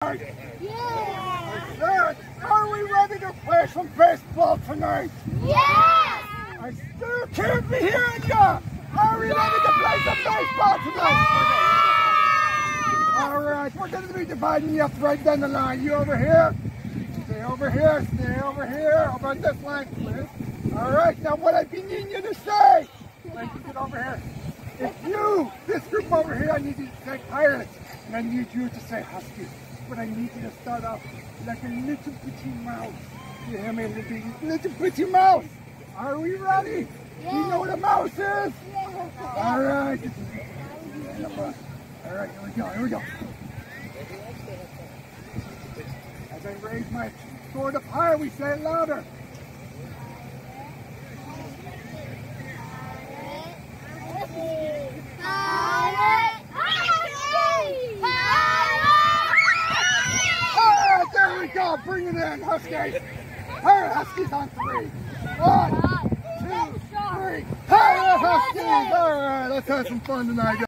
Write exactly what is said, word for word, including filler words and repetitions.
tonight? Yeah! Good. Are we ready to play some baseball tonight? Yes! I still can't be hearing ya! Are we ready to play some baseball tonight? All right, we're going to be dividing you up right down the line. You over here? Stay over here. Stay over here. Over on this line, please. All right, now what I've been needing you to say. Like you get over here. If you, this group over here, I need you to say Pirates. And I need you to say Husky. But I need you to start off like a little bitty mouse. You hear me, little, little bitty mouse? Are we ready? Yeah. You know what a mouse is? Yeah. All right. All right, here we go, here we go. As I raise my sword up higher, we say it louder. There we go, bring it in, Huskies. All right, Huskies on three. One, two, three. Hey, Huskies! All right, let's have some fun tonight, guys.